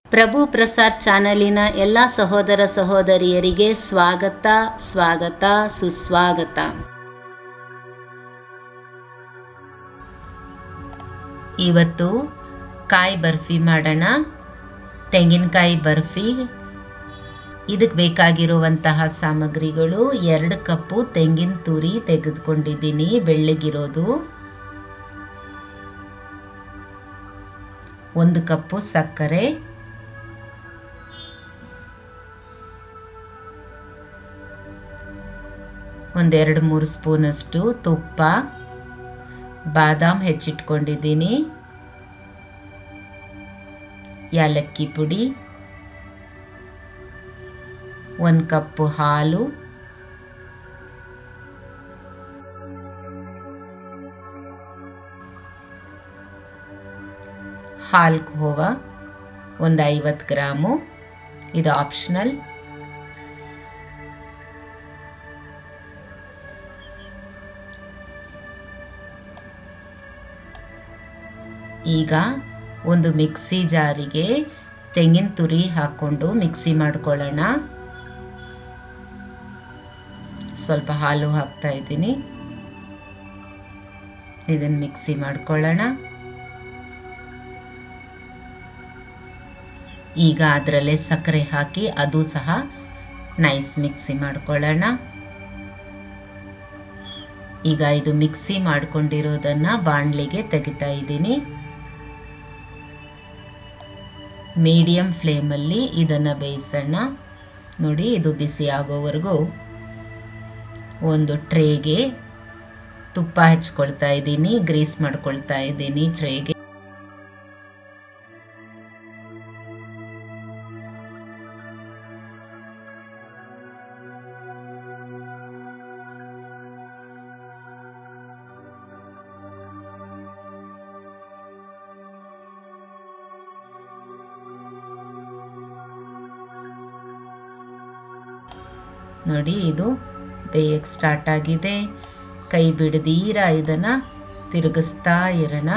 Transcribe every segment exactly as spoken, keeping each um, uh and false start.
ಪ್ರಭು ಪ್ರಸಾದ್ ಚಾನಲಿನ ಎಲ್ಲ ಸಹೋದರ ಸಹೋದರಿಯರಿಗೆ ಸ್ವಾಗತ ಸ್ವಾಗತ ಸುಸ್ವಾಗತ. ಇವತ್ತು ಕಾಯಿ ಬರ್ಫಿ ಮಾಡೋಣ. ತೆಂಗಿನಕಾಯಿ ಬರ್ಫಿ. ಇದಕ್ಕೆ ಬೇಕಾಗಿರುವಂತಹ ಸಾಮಗ್ರಿಗಳು: ಎರಡು ಕಪ್ಪು ತೆಂಗಿನ ತುರಿ ತೆಗೆದುಕೊಂಡಿದ್ದೀನಿ, ಬೆಳ್ಳಗಿರೋದು. ಒಂದು ಕಪ್ಪು ಸಕ್ಕರೆ, ಒಂದೆರಡು ಮೂರು ಸ್ಪೂನಷ್ಟು ತುಪ್ಪ, ಬಾದಾಮ್ ಹೆಚ್ಚಿಟ್ಕೊಂಡಿದ್ದೀನಿ, ಯಾಲಕ್ಕಿ ಪುಡಿ, ಒಂದು ಕಪ್ಪು ಹಾಲು, ಹಾಲು ಖೋವಾ ಒಂದು ಐವತ್ತು ಗ್ರಾಮು, ಇದು ಆಪ್ಷನಲ್. ಈಗ ಒಂದು ಮಿಕ್ಸಿ ಜಾರಿಗೆ ತೆಂಗಿನ ತುರಿ ಹಾಕ್ಕೊಂಡು ಮಿಕ್ಸಿ ಮಾಡ್ಕೊಳ್ಳೋಣ. ಸ್ವಲ್ಪ ಹಾಲು ಹಾಕ್ತಾ ಇದ್ದೀನಿ, ಇದನ್ನು ಮಿಕ್ಸಿ ಮಾಡ್ಕೊಳ್ಳೋಣ. ಈಗ ಅದರಲ್ಲೇ ಸಕ್ಕರೆ ಹಾಕಿ ಅದು ಸಹ ನೈಸ್ ಮಿಕ್ಸಿ ಮಾಡ್ಕೊಳ್ಳೋಣ. ಈಗ ಇದು ಮಿಕ್ಸಿ ಮಾಡ್ಕೊಂಡಿರೋದನ್ನು ಬಾಣಲಿಗೆ ತೆಗಿತಾ ಇದ್ದೀನಿ. ಮೀಡಿಯಂ ಫ್ಲೇಮಲ್ಲಿ ಇದನ್ನು ಬೇಯಿಸೋಣ. ನೋಡಿ, ಇದು ಬಿಸಿ ಆಗೋವರೆಗೂ ಒಂದು ಟ್ರೇಗೆ ತುಪ್ಪ ಹಚ್ಕೊಳ್ತಾ ಇದ್ದೀನಿ, ಗ್ರೀಸ್ ಮಾಡ್ಕೊಳ್ತಾ ಇದ್ದೀನಿ ಟ್ರೇಗೆ. ನೋಡಿ, ಇದು ಬೇಯಕ್ಕೆ ಸ್ಟಾರ್ಟ್ ಆಗಿದೆ. ಕೈ ಬಿಡದೀರ ಇದನ್ನು ತಿರುಗಿಸ್ತಾ ಇರೋಣ.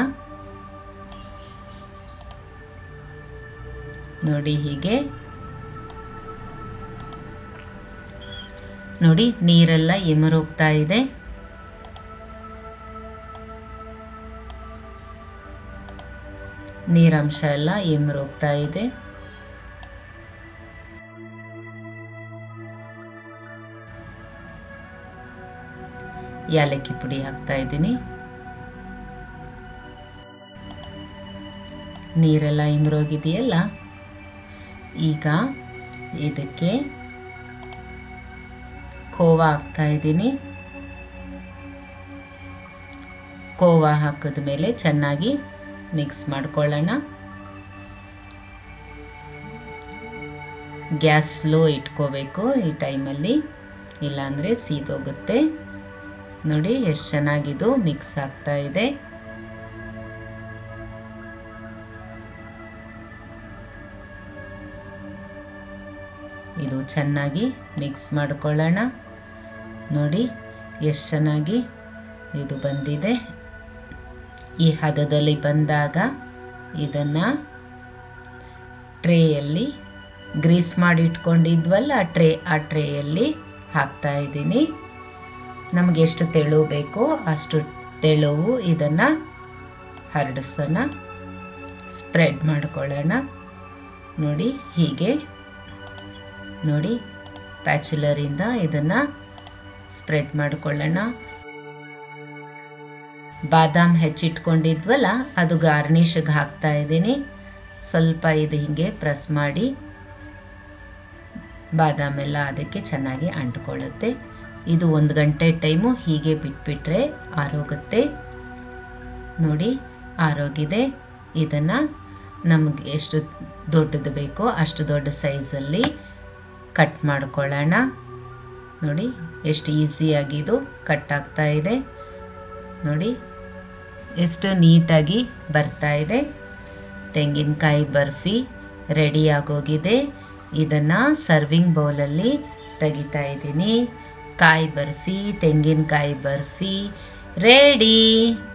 ನೋಡಿ, ಹೀಗೆ ನೋಡಿ ನೀರೆಲ್ಲ ಎಮರೋಗ್ತಾ ಇದೆ. ನೀರಂಶ ಎಲ್ಲ ಎಮರೋಗ್ತಾ ಇದೆ. ಯಾಲಕ್ಕಿ ಪುಡಿ ಹಾಕ್ತಾ ಇದ್ದೀನಿ. ನೀರೆಲ್ಲ ಇಮ್ರೋಗಿದೆಯಲ್ಲ, ಈಗ ಇದಕ್ಕೆ ಖೋವಾ ಹಾಕ್ತಾ ಇದ್ದೀನಿ. ಖೋವಾ ಹಾಕಿದ ಮೇಲೆ ಚೆನ್ನಾಗಿ ಮಿಕ್ಸ್ ಮಾಡ್ಕೊಳ್ಳೋಣ. ಗ್ಯಾಸ್ ಸ್ಲೋ ಇಟ್ಕೋಬೇಕು ಈ ಟೈಮಲ್ಲಿ, ಇಲ್ಲಾಂದರೆ ಸೀದೋಗುತ್ತೆ. ನೋಡಿ ಎಷ್ಟು ಚೆನ್ನಾಗಿದು ಮಿಕ್ಸ್ ಆಗ್ತಾ ಇದೆ. ಇದು ಚೆನ್ನಾಗಿ ಮಿಕ್ಸ್ ಮಾಡ್ಕೊಳ್ಳೋಣ. ನೋಡಿ ಎಷ್ಟು ಚೆನ್ನಾಗಿ ಇದು ಬಂದಿದೆ. ಈ ಹದದಲ್ಲಿ ಬಂದಾಗ ಇದನ್ನು ಟ್ರೇಯಲ್ಲಿ ಗ್ರೀಸ್ ಮಾಡಿ ಇಟ್ಕೊಂಡಿದ್ವಲ್ಲ, ಆ ಟ್ರೇ ಆ ಟ್ರೇಯಲ್ಲಿ ಹಾಕ್ತಾ ಇದ್ದೀನಿ. ನಮಗೆ ಎಷ್ಟು ತೆಳು ಬೇಕೋ ಅಷ್ಟು ತೆಳುವು ಇದನ್ನು ಹರಡಿಸೋಣ, ಸ್ಪ್ರೆಡ್ ಮಾಡ್ಕೊಳ್ಳೋಣ. ನೋಡಿ, ಹೀಗೆ ನೋಡಿ ಪ್ಯಾಚುಲರಿಂದ ಇದನ್ನು ಸ್ಪ್ರೆಡ್ ಮಾಡ್ಕೊಳ್ಳೋಣ. ಬಾದಾಮ್ ಹೆಚ್ಚಿಟ್ಕೊಂಡಿದ್ವಲ್ಲ, ಅದು ಗಾರ್ನಿಷ್ಗೆ ಹಾಕ್ತಾ ಇದ್ದೀನಿ. ಸ್ವಲ್ಪ ಇದು ಹೀಗೆ ಪ್ರೆಸ್ ಮಾಡಿ, ಬಾದಾಮೆಲ್ಲ ಅದಕ್ಕೆ ಚೆನ್ನಾಗಿ ಅಂಟ್ಕೊಳ್ಳುತ್ತೆ. ಇದು ಒಂದು ಗಂಟೆ ಟೈಮು ಹೀಗೆ ಬಿಟ್ಬಿಟ್ರೆ ಆರೋಗುತ್ತೆ. ನೋಡಿ, ಆರೋಗಿದೆ. ಇದನ್ನು ನಮಗೆ ಎಷ್ಟು ದೊಡ್ಡದು ಬೇಕೋ ಅಷ್ಟು ದೊಡ್ಡ ಸೈಜಲ್ಲಿ ಕಟ್ ಮಾಡ್ಕೊಳ್ಳೋಣ. ನೋಡಿ ಎಷ್ಟು ಈಸಿಯಾಗಿ ಇದು ಕಟ್ ಆಗ್ತಾ ಇದೆ. ನೋಡಿ ಎಷ್ಟು ನೀಟಾಗಿ ಬರ್ತಾ ಇದೆ. ತೆಂಗಿನಕಾಯಿ ಬರ್ಫಿ ರೆಡಿ ಆಗೋಗಿದೆ. ಇದನ್ನು ಸರ್ವಿಂಗ್ ಬೌಲಲ್ಲಿ ತೆಗಿತಾ ಇದ್ದೀನಿ. ಕಾಯಿ ಬರ್ಫಿ, ತೆಂಗಿನಕಾಯಿ ಬರ್ಫಿ ರೆಡಿ.